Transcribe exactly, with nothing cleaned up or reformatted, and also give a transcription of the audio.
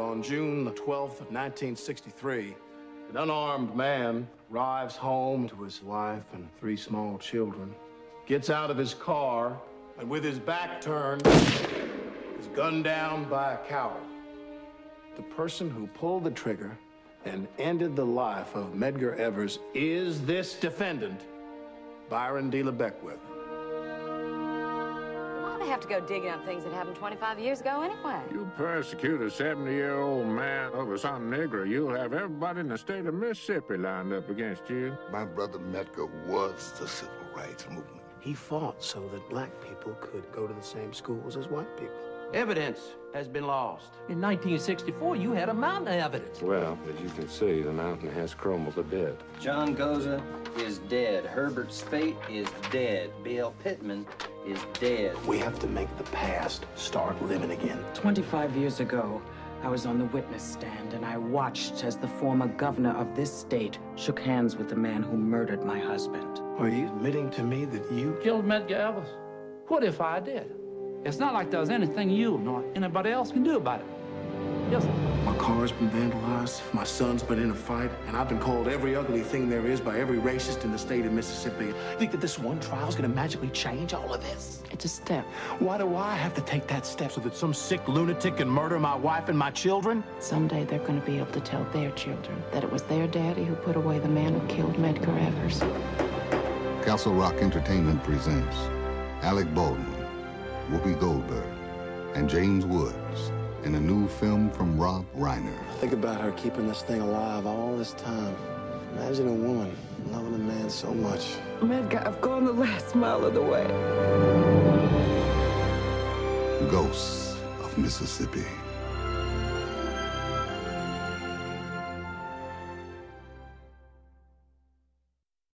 On June twelfth of nineteen sixty-three, an unarmed man arrives home to his wife and three small children, gets out of his car, and with his back turned, is gunned down by a coward. The person who pulled the trigger and ended the life of Medgar Evers is this defendant, Byron De La Beckwith. Why do they have to go digging up things that happened twenty-five years ago anyway? You persecute a seventy-year-old man over some nigger, you'll have everybody in the state of Mississippi lined up against you. My brother Medgar was the civil rights movement. He fought so that black people could go to the same schools as white people. Evidence has been lost. In nineteen sixty-four, you had a mountain of evidence. Well, as you can see, the mountain has crumbled a bit. John Goza is dead. Herbert Spate is dead. Bill Pittman is dead. We have to make the past start living again. twenty-five years ago, I was on the witness stand and I watched as the former governor of this state shook hands with the man who murdered my husband. Are you admitting to me that you Killed Medgar Evers? What if I did? It's not like there's anything you nor anybody else can do about it. Yes, sir. My car's been vandalized, my son's been in a fight, and I've been called every ugly thing there is by every racist in the state of Mississippi. You think that this one trial's gonna magically change all of this? It's a step. Why do I have to take that step so that some sick lunatic can murder my wife and my children? Someday they're going to be able to tell their children that it was their daddy who put away the man who killed Medgar Evers. Castle Rock Entertainment presents Alec Baldwin, Whoopi Goldberg, and James Woods in a new film from Rob Reiner. Think about her keeping this thing alive all this time. Imagine a woman loving a man so much. Medgar, I've gone the last mile of the way. Ghosts of Mississippi.